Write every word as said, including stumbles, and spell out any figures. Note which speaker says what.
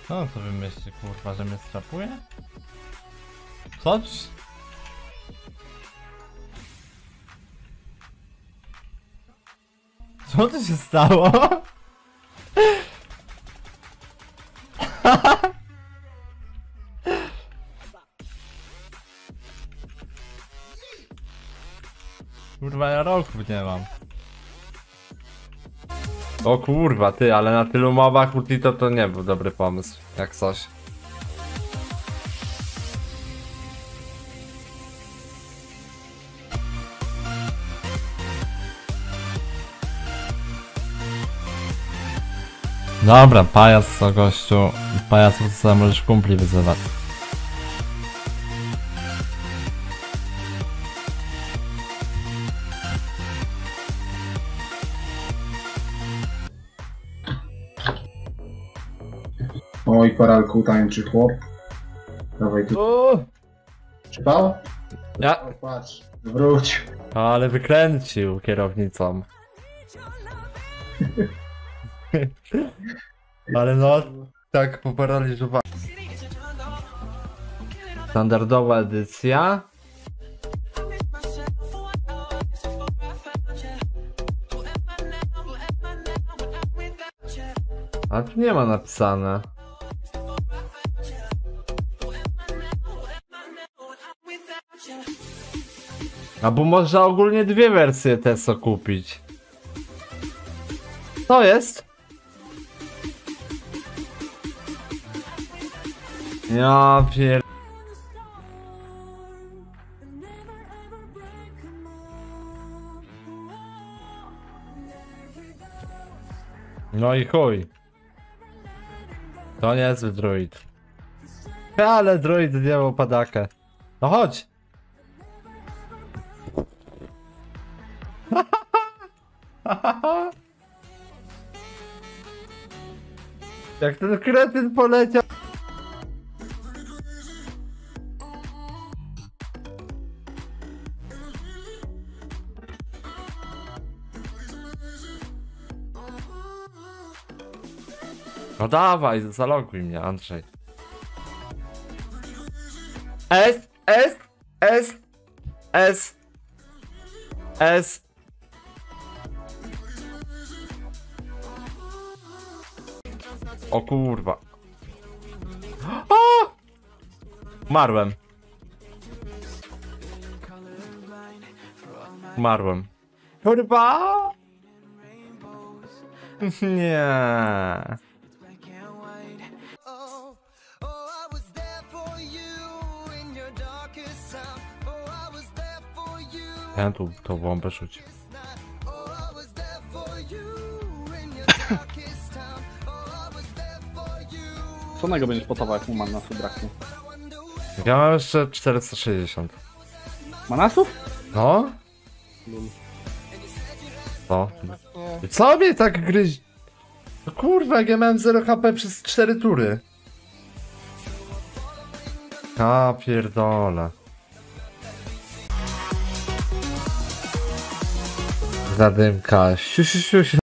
Speaker 1: Co on to wymyśli, kurwa, że mnie strapuje? Co? Co to się stało? Kurwa, ja roków nie mam. O kurwa, ty, ale na tylu mobach Ultito to nie był dobry pomysł, jak coś. Dobra, pajac to gościu. Pajac to sobie możesz kumpli wyzywać.
Speaker 2: Oj, koralku tańczy chłop. Dawaj tu.
Speaker 1: Uuu.
Speaker 2: Czypał?
Speaker 1: Ja.
Speaker 2: O, patrz, wróć.
Speaker 1: Ale wykręcił kierownicą. Ale no, tak poparaliżowałem. Standardowa edycja. A tu nie ma napisane. Albo można ogólnie dwie wersje Teso kupić. Co jest? Ja pier... No i chuj. To niezły druid. Ale druid zdjął padakę. No chodź. Jak ten kretyn poleciał. No dawaj, zaloguj mnie, Andrzej. S, S, S, S, S. O kurwa. O! Marłem. Marłem. Kurwa! Nie. Ja tu tą bombę rzucił.
Speaker 3: Co nego będziesz potował, jak mu manasów braknie?
Speaker 1: Ja mam jeszcze czterysta sześćdziesiąt.
Speaker 3: Manasów?
Speaker 1: No? Co? I co mnie tak gryź? No kurwa, jak ja miałem zero H P przez cztery tury. A pierdolę. Zadymka. Siu, siu, siu, siu.